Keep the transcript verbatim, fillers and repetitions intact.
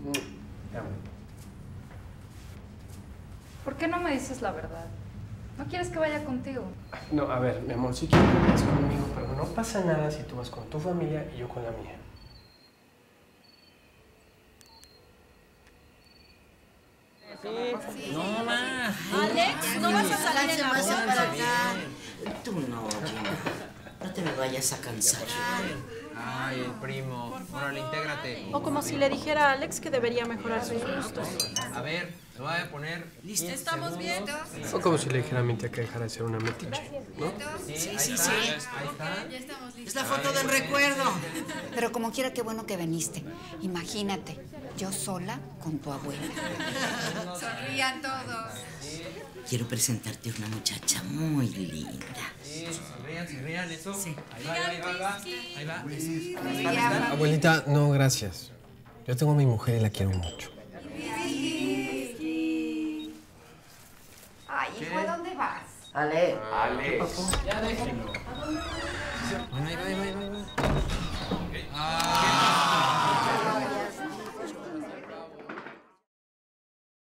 Te amo. ¿Por qué no me dices la verdad? ¿No quieres que vaya contigo? No, a ver, mi amor, sí quiero que vayas conmigo, pero no pasa nada si tú vas con tu familia y yo con la mía. Sí. No más. Alex, no vas a salir en la boda. para acá. Tú no, Gina. No te me vayas a cansar. Ay, el primo. Órale, intégrate. O como si le dijera a Alex que debería mejorar sus gustos. A ver, lo voy a poner. ¿Listo? ¿Estamos bien? O como si le dijera a mi tía que dejara de ser una metiche, ¿no? Sí, sí, sí. Ahí está. Ya estamos listos. Es la foto del recuerdo. Pero como quiera, qué bueno que viniste. Imagínate, yo sola con tu abuela. Sonrían todos. Quiero presentarte a una muchacha muy linda. Sí, sonrían, sonrían, eso. Sí. Ahí va, ahí va, ahí va. Ahí va. Abuelita, no, gracias. Yo tengo a mi mujer y la quiero mucho. Ay, hijo, ¿a dónde vas? Ale. Ale. Ya déjenlo. Bueno, ahí va, ahí va, ahí va.